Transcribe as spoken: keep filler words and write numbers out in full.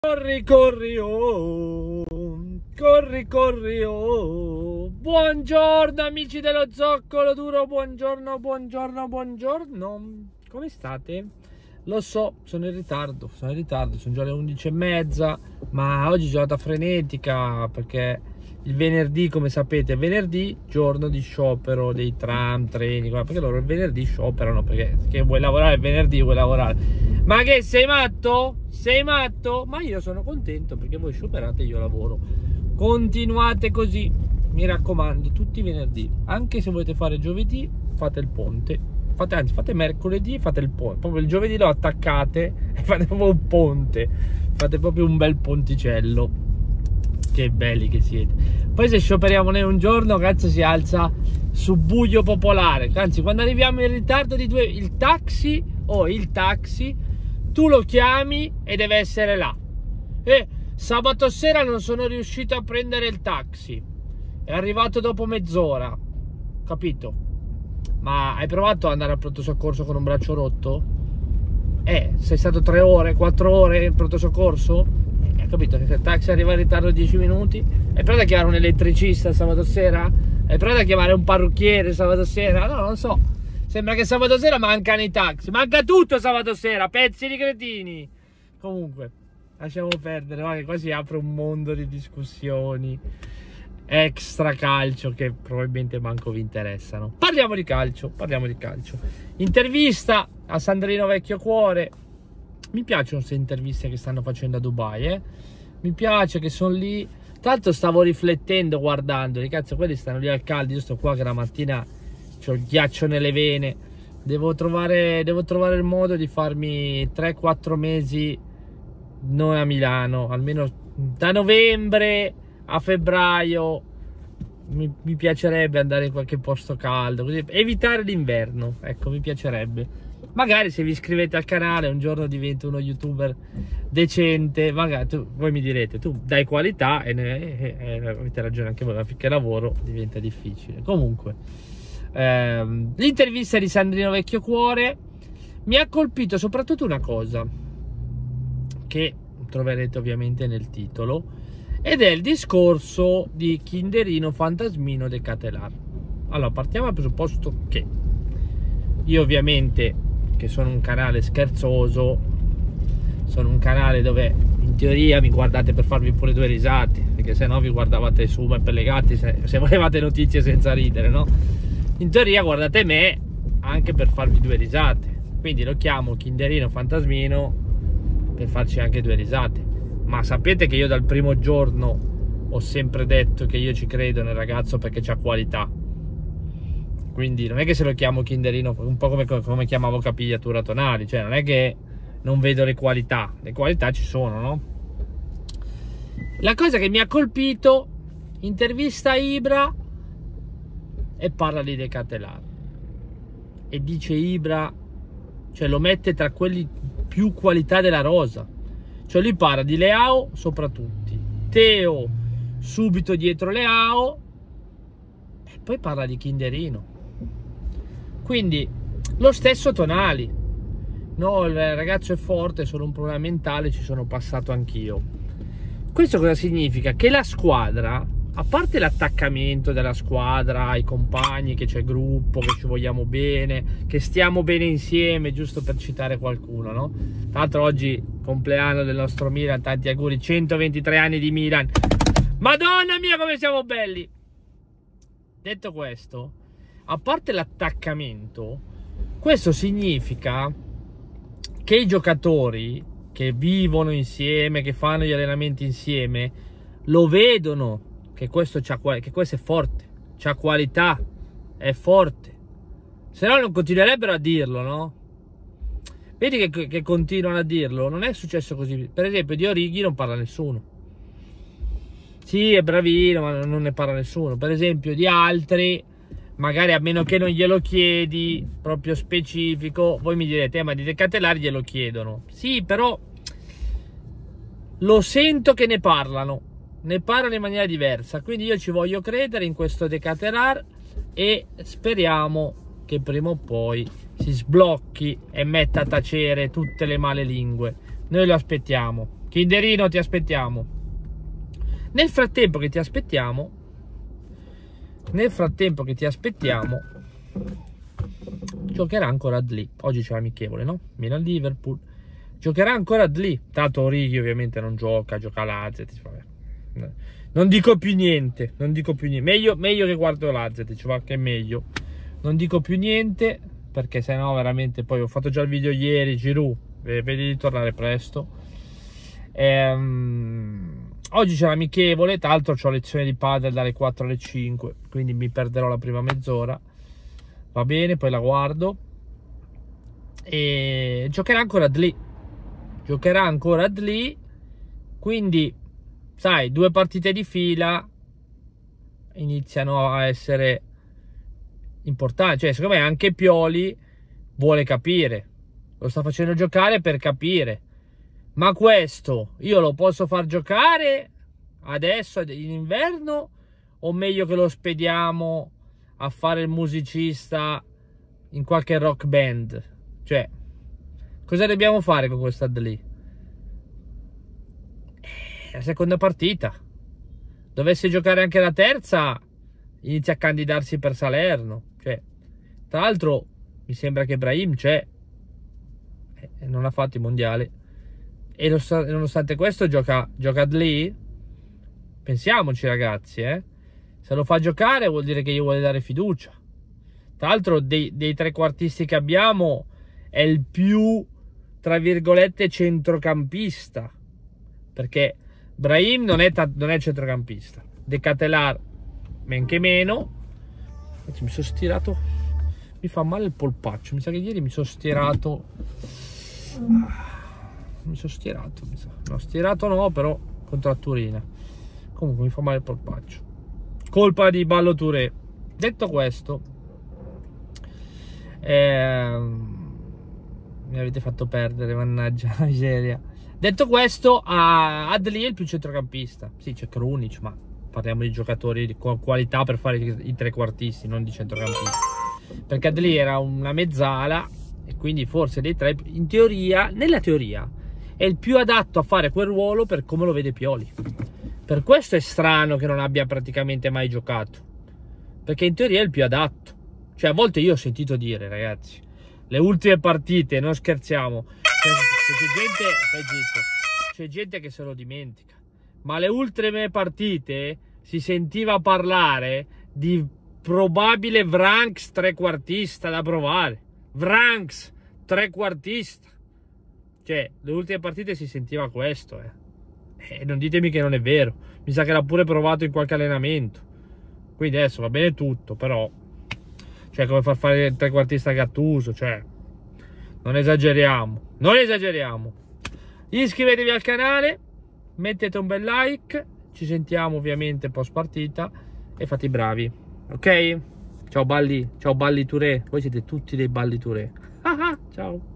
Corri, corri, oh, corri, corri, oh. Buongiorno amici dello Zoccolo Duro, buongiorno, buongiorno, buongiorno. Come state? Lo so, sono in ritardo, sono in ritardo, sono già le undici e mezza, ma oggi è giornata frenetica perché il venerdì, come sapete, è venerdì, giorno di sciopero dei tram, treni, perché loro il venerdì scioperano, perché che vuoi lavorare il venerdì, vuoi lavorare. Ma che sei matto? Sei matto? Ma io sono contento perché voi scioperate e io lavoro. Continuate così, mi raccomando, tutti i venerdì. Anche se volete fare giovedì, fate il ponte. Fate, anzi, fate mercoledì e fate il ponte. Proprio il giovedì lo attaccate e fate proprio un ponte. Fate proprio un bel ponticello. Che belli che siete. Poi se scioperiamo noi un giorno, cazzo, si alza su buio popolare. Anzi, quando arriviamo in ritardo di due, il taxi o oh, il taxi tu lo chiami e deve essere là. E sabato sera non sono riuscito a prendere il taxi, è arrivato dopo mezz'ora, capito? Ma hai provato ad andare al pronto soccorso con un braccio rotto? Eh, sei stato tre ore, quattro ore in pronto soccorso? Eh, capito? Se il taxi arriva in ritardo dieci minuti, hai provato a chiamare un elettricista sabato sera? Hai provato a chiamare un parrucchiere sabato sera? No, non lo so. Sembra che sabato sera mancano i taxi. Manca tutto sabato sera, pezzi di cretini. Comunque, lasciamo perdere, ma che qua si apre un mondo di discussioni extra calcio che probabilmente manco vi interessano. Parliamo di calcio, parliamo di calcio. Intervista a Sandrino Vecchiocuore. Mi piacciono queste interviste che stanno facendo a Dubai, eh? Mi piace che sono lì. Tanto stavo riflettendo guardandoli. Cazzo, quelli stanno lì al caldo. Io sto qua che la mattina c'ho il ghiaccio nelle vene. Devo trovare, devo trovare il modo di farmi tre quattro mesi non a Milano, almeno da novembre a febbraio. Mi, mi piacerebbe andare in qualche posto caldo, così evitare l'inverno, ecco, mi piacerebbe. Magari se vi iscrivete al canale un giorno divento uno youtuber decente. Magari tu, voi mi direte, tu dai qualità e, ne, e, e avete ragione anche voi, ma finché lavoro diventa difficile. Comunque ehm, l'intervista di Sandrino Vecchiocuore mi ha colpito soprattutto una cosa che troverete ovviamente nel titolo, ed è il discorso di Kinderino Fantasmino De Catelar. Allora, partiamo dal presupposto che io ovviamente, che sono un canale scherzoso, sono un canale dove in teoria mi guardate per farvi pure due risate, perché se no vi guardavate su per le gatti se, se volevate notizie senza ridere, no? In teoria guardate me anche per farvi due risate, quindi lo chiamo Kinderino Fantasmino per farci anche due risate. Ma sapete che io dal primo giorno ho sempre detto che io ci credo nel ragazzo perché c'ha qualità. Quindi non è che se lo chiamo Kinderino, un po' come, come chiamavo Capigliatura Tonali, cioè non è che non vedo le qualità, le qualità ci sono, no? La cosa che mi ha colpito, intervista Ibra e parla di De Catelar e dice Ibra, cioè lo mette tra quelli più qualità della rosa, cioè lui parla di Leao sopra tutti, Teo subito dietro Leao e poi parla di Kinderino. Quindi lo stesso Tonali, no, il ragazzo è forte, è solo un problema mentale, ci sono passato anch'io. Questo cosa significa? Che la squadra, a parte l'attaccamento della squadra ai compagni, che c'è gruppo, che ci vogliamo bene, che stiamo bene insieme, giusto per citare qualcuno, no? Tra l'altro oggi compleanno del nostro Milan, tanti auguri, centoventitré anni di Milan, madonna mia come siamo belli. Detto questo, a parte l'attaccamento, questo significa che i giocatori che vivono insieme, che fanno gli allenamenti insieme, lo vedono che questo, c'ha, che questo è forte, c'ha qualità, è forte, se no non continuerebbero a dirlo, no? Vedi che, che continuano a dirlo, non è successo così. Per esempio di Origi non parla nessuno, sì è bravino ma non ne parla nessuno. Per esempio di altri, magari a meno che non glielo chiedi proprio specifico, voi mi direte eh, ma di De Catelar glielo chiedono, sì, però lo sento che ne parlano, ne parlano in maniera diversa, quindi io ci voglio credere in questo De Catelar e speriamo che prima o poi si sblocchi e metta a tacere tutte le male lingue. Noi lo aspettiamo. Kinderino, ti aspettiamo. Nel frattempo che ti aspettiamo, nel frattempo che ti aspettiamo, giocherà ancora Adli. Oggi c'è l'amichevole, no? Milan-Liverpool. Giocherà ancora Adli. Tanto Origi ovviamente non gioca, gioca l'Azetic. Non dico più niente, non dico più niente. Meglio, meglio che guardo l'Azetic, va che è meglio. Non dico più niente, perché sennò veramente poi ho fatto già il video ieri, Giroud, vedi di tornare presto. Ehm, oggi c'è l'amichevole, tra l'altro ho lezione di padel dalle quattro alle cinque, quindi mi perderò la prima mezz'ora. Va bene, poi la guardo. E giocherà ancora Adli. Giocherà ancora Adli, quindi sai, due partite di fila iniziano a essere importanti. Cioè, secondo me anche Pioli vuole capire, lo sta facendo giocare per capire. Ma questo io lo posso far giocare adesso in inverno, o meglio che lo spediamo a fare il musicista in qualche rock band? Cioè, cosa dobbiamo fare con questa Adli? La seconda partita, dovesse giocare anche la terza, inizia a candidarsi per Salerno. Cioè, tra l'altro mi sembra che Brahim c'è, eh, non ha fatto il mondiale, e nonostante questo gioca, gioca Adli. Pensiamoci, ragazzi, eh? Se lo fa giocare vuol dire che gli vuole dare fiducia. Tra l'altro dei, dei trequartisti che abbiamo è il più, tra virgolette, centrocampista, perché Brahim non è, non è centrocampista, De Ketelaere men che meno. Mi sono stirato, mi fa male il polpaccio, mi sa che ieri mi sono stirato, mi sono stirato, mi sa. No, stirato no, però contratturina. Comunque mi fa male il polpaccio, colpa di Ballo Touré. Detto questo, ehm, mi avete fatto perdere, mannaggia la miseria. Detto questo, Adli è il più centrocampista. Sì, c'è Krunic, ma parliamo di giocatori di qualità per fare i trequartisti, non di centrocampisti. Perché Adli era una mezzala e quindi forse dei tre, in teoria, nella teoria, è il più adatto a fare quel ruolo per come lo vede Pioli. Per questo è strano che non abbia praticamente mai giocato, perché in teoria è il più adatto. Cioè, a volte io ho sentito dire, ragazzi, le ultime partite, non scherziamo, c'è gente, c'è gente che se lo dimentica, ma le ultime partite si sentiva parlare di probabile Vranks trequartista da provare. Vranks trequartista. Cioè, le ultime partite si sentiva questo, eh. E non ditemi che non è vero. Mi sa che l'ha pure provato in qualche allenamento. Quindi adesso va bene tutto, però, cioè, come far fare il trequartista Gattuso, cioè, non esageriamo. Non esageriamo. Iscrivetevi al canale, mettete un bel like, ci sentiamo ovviamente post partita e fate i bravi, ok? Ciao Balli, ciao Balli Touré, voi siete tutti dei Balli Touré. Ciao.